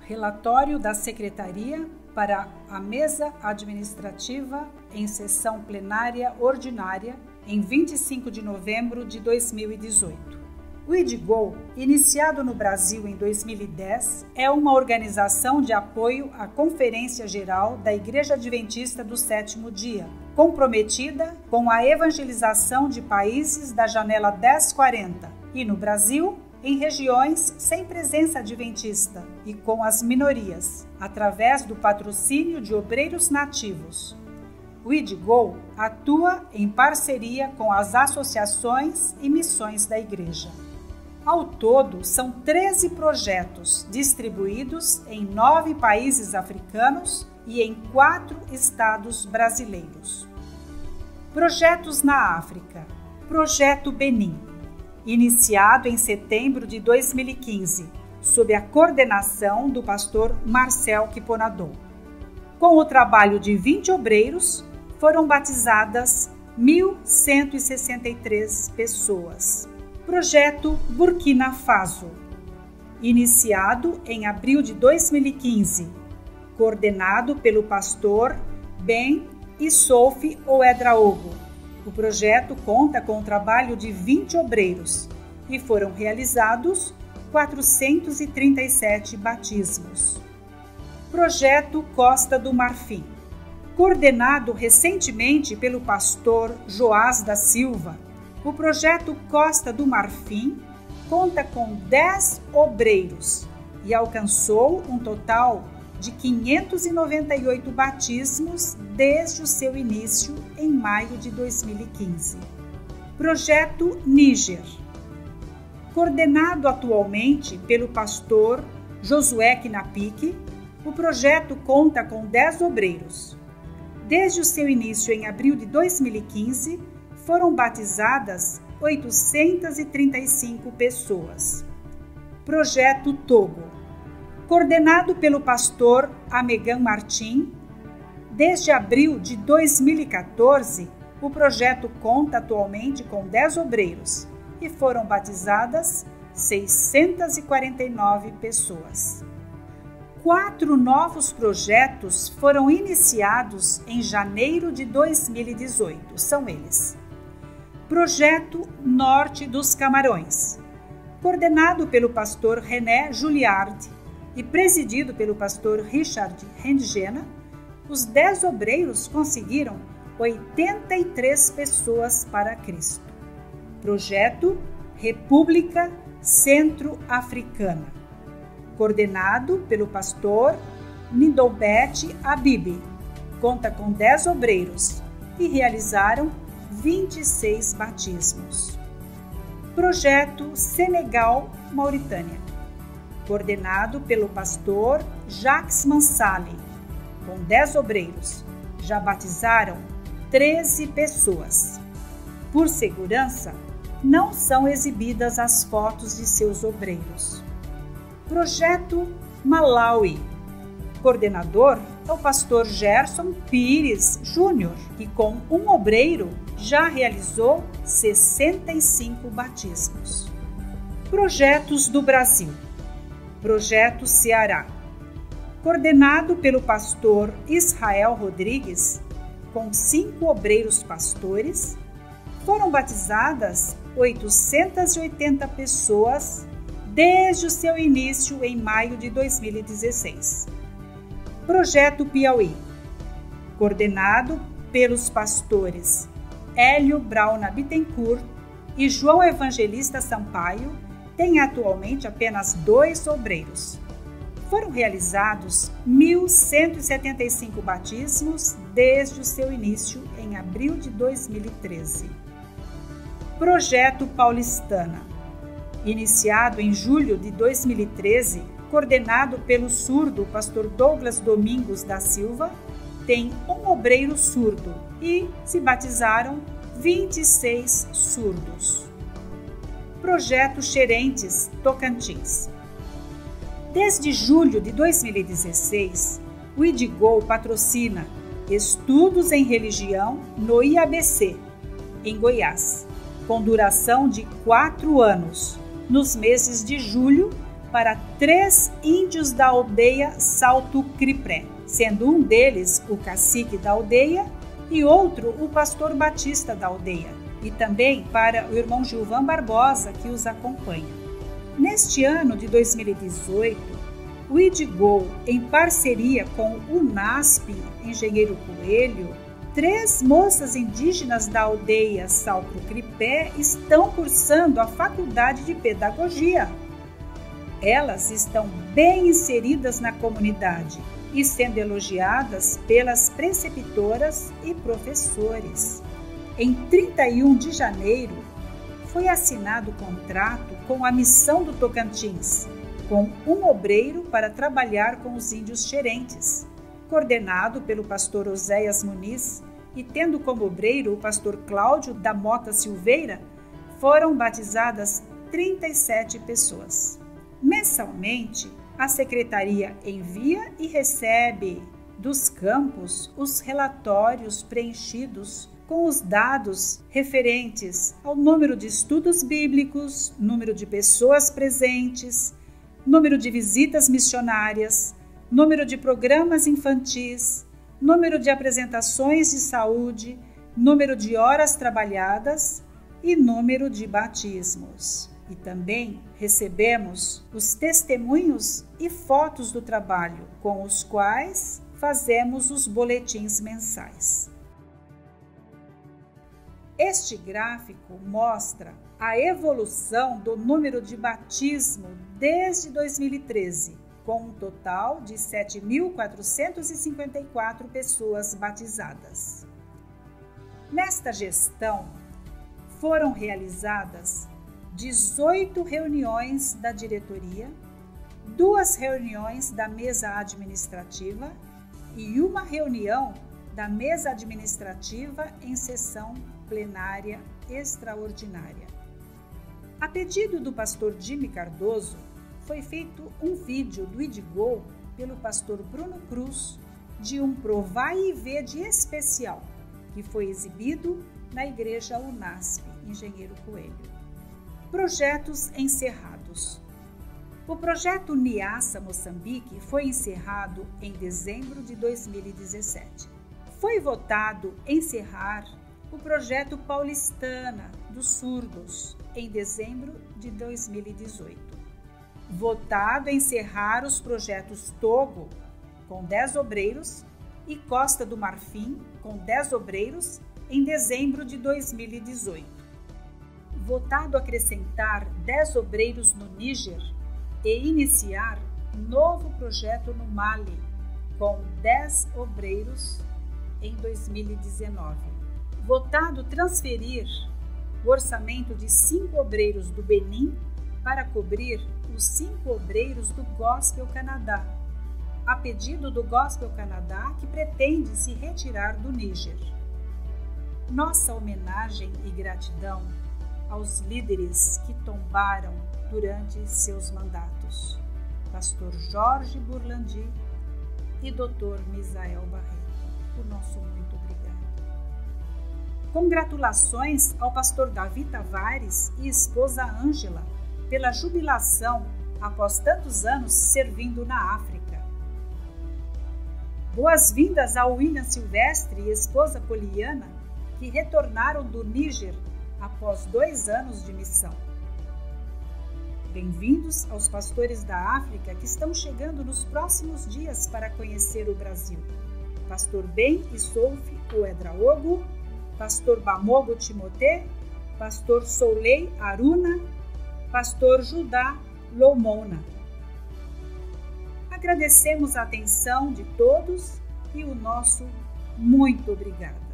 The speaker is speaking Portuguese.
Relatório da Secretaria para a Mesa Administrativa em sessão plenária ordinária em 25 de novembro de 2018. O IDGO, iniciado no Brasil em 2010, é uma organização de apoio à Conferência Geral da Igreja Adventista do Sétimo Dia, comprometida com a evangelização de países da Janela 1040 e, no Brasil, em regiões sem presença adventista e com as minorias, através do patrocínio de obreiros nativos. O IDGO atua em parceria com as associações e missões da Igreja. Ao todo, são 13 projetos distribuídos em 9 países africanos e em 4 estados brasileiros. Projetos na África. Projeto Benin, iniciado em setembro de 2015, sob a coordenação do pastor Marcel Kiponadon. Com o trabalho de 20 obreiros, foram batizadas 1.163 pessoas. Projeto Burkina Faso, iniciado em abril de 2015, coordenado pelo pastor Ben Issouf Ouedraogo. O projeto conta com o trabalho de 20 obreiros e foram realizados 437 batismos. Projeto Costa do Marfim, coordenado recentemente pelo pastor Joás da Silva. O projeto Costa do Marfim conta com 10 obreiros e alcançou um total de 598 batismos desde o seu início em maio de 2015. Projeto Níger, coordenado atualmente pelo pastor Josué Kinapique, o projeto conta com 10 obreiros. Desde o seu início em abril de 2015, foram batizadas 835 pessoas. Projeto Togo, coordenado pelo pastor Amegan Martim. Desde abril de 2014, o projeto conta atualmente com 10 obreiros e foram batizadas 649 pessoas. 4 novos projetos foram iniciados em janeiro de 2018. São eles: Projeto Norte dos Camarões, coordenado pelo pastor René Juliard e presidido pelo pastor Richard Rendgena. Os 10 obreiros conseguiram 83 pessoas para Cristo. Projeto República Centro-Africana, coordenado pelo pastor Nindobet Abibi. Conta com 10 obreiros e realizaram 26 batismos. Projeto Senegal-Mauritânia, coordenado pelo pastor Jacques Mansali, com 10 obreiros. Já batizaram 13 pessoas. Por segurança, não são exibidas as fotos de seus obreiros. Projeto Malawi, coordenador é o pastor Gerson Pires Júnior, que com um obreiro já realizou 65 batismos. Projetos do Brasil. Projeto Ceará, coordenado pelo pastor Israel Rodrigues, com 5 obreiros pastores, foram batizadas 880 pessoas desde o seu início em maio de 2016. Projeto Piauí, coordenado pelos pastores Hélio Brauna Bittencourt e João Evangelista Sampaio, tem atualmente apenas 2 obreiros. Foram realizados 1.175 batismos desde o seu início em abril de 2013. Projeto Paulistana, iniciado em julho de 2013, coordenado pelo surdo pastor Douglas Domingos da Silva, tem um obreiro surdo e se batizaram 26 surdos. Projeto Xerentes, Tocantins. Desde julho de 2016, o IDGO patrocina estudos em religião no IABC, em Goiás, com duração de 4 anos, nos meses de julho para 3 índios da aldeia Salto Cripré, sendo um deles o cacique da aldeia e outro o pastor batista da aldeia, e também para o irmão Gilvan Barbosa, que os acompanha. Neste ano de 2018, o IDGO, em parceria com o NASP, Engenheiro Coelho, 3 moças indígenas da aldeia Salto Cripé estão cursando a faculdade de pedagogia. Elas estão bem inseridas na comunidade e sendo elogiadas pelas preceptoras e professores. Em 31 de janeiro, foi assinado o contrato com a Missão do Tocantins, com um obreiro para trabalhar com os índios xerentes, coordenado pelo pastor Oséias Muniz e tendo como obreiro o pastor Cláudio da Mota Silveira. Foram batizadas 37 pessoas. Mensalmente, a secretaria envia e recebe dos campos os relatórios preenchidos com os dados referentes ao número de estudos bíblicos, número de pessoas presentes, número de visitas missionárias, número de programas infantis, número de apresentações de saúde, número de horas trabalhadas e número de batismos. E também recebemos os testemunhos e fotos do trabalho, com os quais fazemos os boletins mensais. Este gráfico mostra a evolução do número de batismo desde 2013, com um total de 7.454 pessoas batizadas. Nesta gestão, foram realizadas 18 reuniões da diretoria, 2 reuniões da mesa administrativa e 1 reunião da mesa administrativa em sessão plenária extraordinária. A pedido do pastor Jimmy Cardoso, foi feito um vídeo do IDGO pelo pastor Bruno Cruz de um Provai e Vede especial, que foi exibido na igreja UNASP, Engenheiro Coelho. Projetos encerrados. O projeto Niassa Moçambique foi encerrado em dezembro de 2017. Foi votado encerrar o projeto Paulistana dos Surdos em dezembro de 2018. Votado encerrar os projetos Togo, com 10 obreiros, e Costa do Marfim, com 10 obreiros, em dezembro de 2018. Votado acrescentar 10 obreiros no Níger e iniciar novo projeto no Mali, com 10 obreiros em 2019. Votado transferir o orçamento de 5 obreiros do Benin para cobrir os 5 obreiros do Gospel Canadá, a pedido do Gospel Canadá, que pretende se retirar do Níger. Nossa homenagem e gratidão aos líderes que tombaram durante seus mandatos, pastor Jorge Burlandi e Dr. Misael Barreto. O nosso muito obrigado. Congratulações ao pastor Davi Tavares e esposa Ângela pela jubilação após tantos anos servindo na África. Boas-vindas ao William Silvestre e esposa Poliana, que retornaram do Níger após 2 anos de missão. Bem-vindos aos pastores da África que estão chegando nos próximos dias para conhecer o Brasil. Pastor Ben e Sophie Oedraogo, pastor Bamogo Timote, pastor Souley Aruna, pastor Judá Lomona. Agradecemos a atenção de todos e o nosso muito obrigado.